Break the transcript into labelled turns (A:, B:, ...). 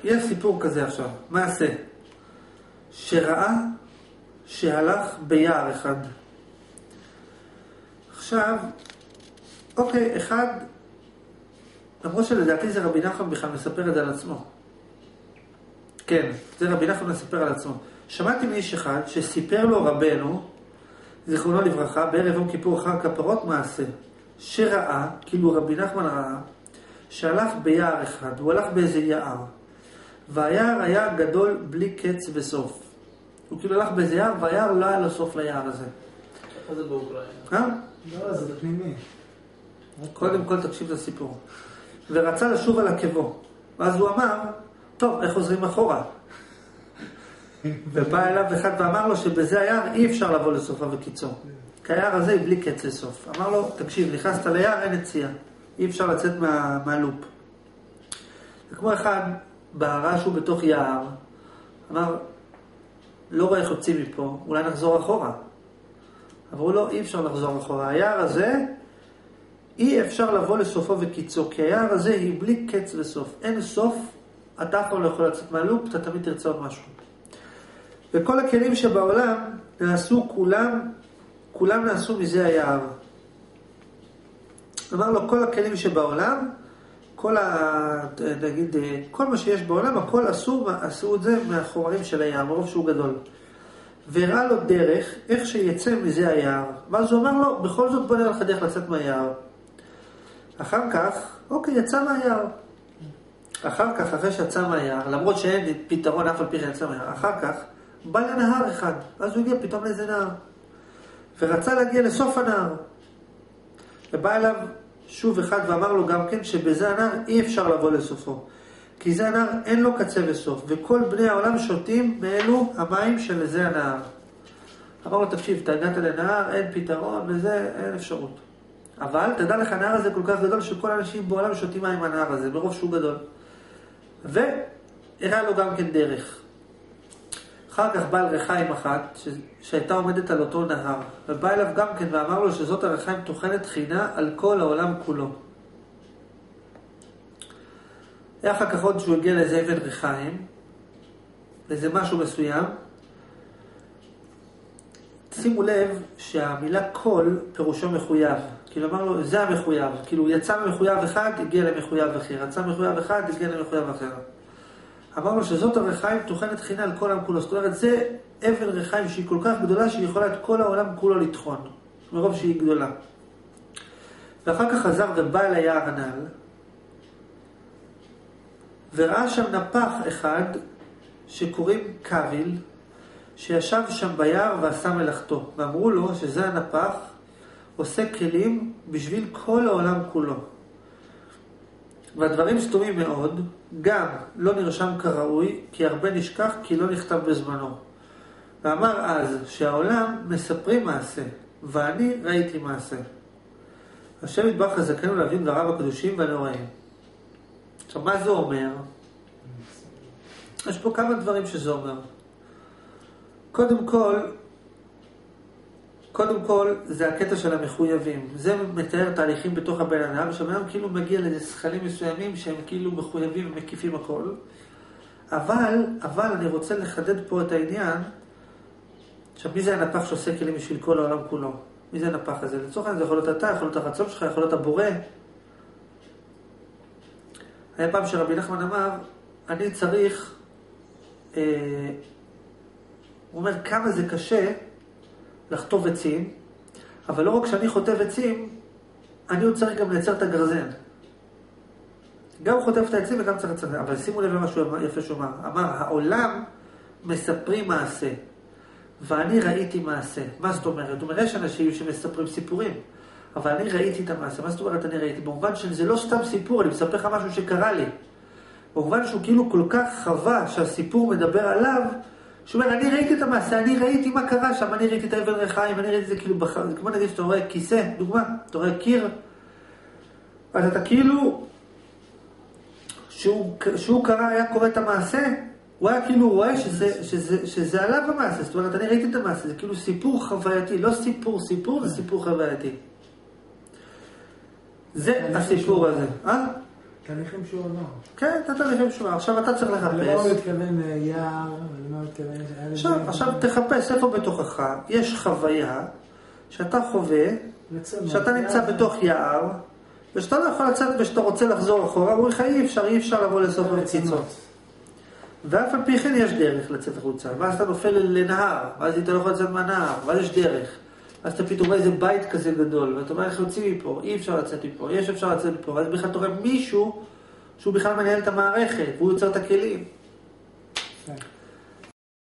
A: יש סיפור כזה עכשיו, מעשה, שראה שהלך ביער אחד. עכשיו, אוקיי, אחד, למרות שלדעתי זה רבי נחמן בכלל מספר את זה על עצמו. כן, זה רבי נחמן מספר על עצמו. שמעתי מאיש אחד שסיפר לו רבנו, זיכרונו לברכה, בערב יום כיפור אחר כפרות מעשה, שראה, כאילו רבי נחמן ראה, שהלך ביער אחד, הוא הלך באיזה יער, והיער היה גדול בלי קץ וסוף. הוא כאילו הלך באיזה יער, והיער לא היה לו סוף ליער הזה.
B: איפה זה באוקראינה?
C: לא, זה פנימי.
A: קודם כל תקשיב לסיפור. ורצה לשוב על עקבו. ואז הוא אמר, טוב, איך חוזרים אחורה? ובא אליו אחד ואמר לו שבזה היער אי אפשר לבוא לסופה וקיצו. כי היער הזה היא בלי קץ לסוף. אמר לו, תקשיב, נכנסת ליער, אין יציאה. אי אפשר לצאת מהלופ. וכמו אחד בהרה שהוא בתוך יער, אמר, לא רואה איך יוצאים מפה, אולי נחזור אחורה. אמרו לו, אי אפשר לחזור אחורה. היער הזה, אי אפשר לבוא לסופו וקיצו, כי היער הזה היא בלי קץ וסוף. אין סוף, אתה אף פעם לא יכול לצאת מהלופ, אתה תמיד תרצה עוד משהו. וכל הכלים שבעולם נעשו כולם נעשו מזה היער. אמר לו, כל הכלים שבעולם, נגיד, כל מה שיש בעולם, הכל עשו את זה מהחומרים של היער, מרוב שהוא גדול. והראה לו דרך, איך שיצא מזה היער. ואז הוא אמר לו, בכל זאת בוא נראה לך דרך לצאת מהיער. אחר כך, אוקיי, יצא מהיער. אחר כך, אחרי שיצא מהיער, למרות שאין פתרון אף על פי שיצא מהיער, אחר כך, בא לנהר אחד. אז הוא הגיע פתאום לאיזה נהר. ורצה להגיע לסוף הנהר. ובא אליו שוב אחד ואמר לו גם כן שבזה הנהר אי אפשר לבוא לסופו. כי זה הנהר אין לו קצה וסוף. וכל בני העולם שותים מאלו המים של זה הנהר. אמר לו, תקשיב, אתה הגעת לנהר, אין פתרון וזה, אין אפשרות. אבל תדע לך, הנהר הזה כל כך גדול שכל האנשים בעולם שותים מים מהנהר הזה, ברוב שהוא גדול. והראה לו גם כן דרך. אחר כך בא על רחיים אחת, שהייתה עומדת על אותו נהר, ובא אליו גם כן ואמר לו שזאת הרחיים תוכנת חינה על כל העולם כולו. היה אחר כך עוד שהוא הגיע לאיזה אבן רחיים, לאיזה משהו מסוים. שימו לב שהמילה כל פירושו מחויב. כאילו אמר לו, זה המחויב. כאילו הוא יצא ממחויב אחד, הגיע למחויב אחר. יצא ממחויב אחד, הגיע למחויב אחר. אמר לו שזאת הרחיים תוכנת חינה על כל העולם כולו. זאת אומרת, זה אבן רחיים שהיא כל כך גדולה שהיא יכולה את כל העולם כולו לטחון. מרוב שהיא גדולה. ואחר כך חזר ובא אל היער הנ"ל, וראה שם נפח אחד שקוראים קביל, שישב שם ביער ועשה מלאכתו. ואמרו לו שזה הנפח עושה כלים בשביל כל העולם כולו. והדברים סתומים מאוד, גם לא נרשם כראוי, כי הרבה נשכח, כי לא נכתב בזמנו. ואמר אז שהעולם מספרים מעשה, ואני ראיתי מעשה. השם יתברך חזקנו להבין דבריו הקדושים והנוראים. עכשיו, מה זה אומר? יש פה כמה דברים שזה אומר. קודם כל, זה הקטע של המחויבים. זה מתאר תהליכים בתוך הבן אדם, שבן כאילו מגיע לזכלים מסוימים שהם כאילו מחויבים ומקיפים הכל. אבל אני רוצה לחדד פה את העניין, עכשיו, מי זה הנפח שעושה כלים בשביל כל העולם כולו? מי זה הנפח הזה? לצורך העניין, זה יכול להיות אתה, יכול להיות הרצון שלך, יכול להיות הבורא. היה פעם שרבי נחמן אמר, אני צריך, הוא אומר, כמה זה קשה לחטוב עצים, אבל לא רק שאני חוטב עצים, אני עוד צריך גם לייצר את הגרזן. גם הוא חוטב את העצים וגם צריך לייצר. אבל שימו לב למשהו יפה שהוא אמר, העולם מספרים מעשה, ואני ראיתי מעשה. מה זאת אומרת? הוא אומר, יש אנשים שמספרים סיפורים, אבל אני ראיתי את המעשה. מה זאת אומרת אני ראיתי? במובן שזה לא סתם סיפור, אני מספר לך משהו שקרה לי. במובן שהוא כאילו כל כך חווה שהסיפור מדבר עליו, שהוא אומר, אני ראיתי את המעשה, אני ראיתי מה קרה שם, אני ראיתי את האבן רחיים, אני ראיתי את זה כאילו, כמו נגיד שאתה רואה כיסא, דוגמה, אתה רואה קיר, אז אתה כאילו, שהוא קרא, היה קורא את המעשה, הוא היה כאילו רואה שזה עליו המעשה, זאת אומרת, אני ראיתי את המעשה, זה כאילו סיפור חווייתי, לא סיפור, זה סיפור חווייתי. זה הסיפור הזה,
C: תהליכים שהוא אמר.
A: כן, אתה תהליכים שהוא אמר. עכשיו אתה צריך לחפש.
C: למה הוא מתכוון יער, למה הוא מתכוון...
A: עכשיו תחפש איפה בתוכך יש חוויה שאתה חווה, שאתה נמצא בתוך יער, ושאתה לא יכול לצאת ושאתה רוצה לחזור אחורה, הוא לך אי אפשר לבוא לסוף בקיצון. ואף על פי כן יש דרך לצאת החוצה, ואז אתה נופל לנהר, ואז אתה לא יכול לצאת מהנהר, ואז יש דרך. אז אתה פתאום רואה איזה בית כזה גדול, ואתה אומר איך יוצאים מפה, אי אפשר לצאת מפה, אפשר לצאת מפה, ואז בכלל אתה רואה מישהו שהוא בכלל מנהל את המערכת, והוא יוצר את הכלים.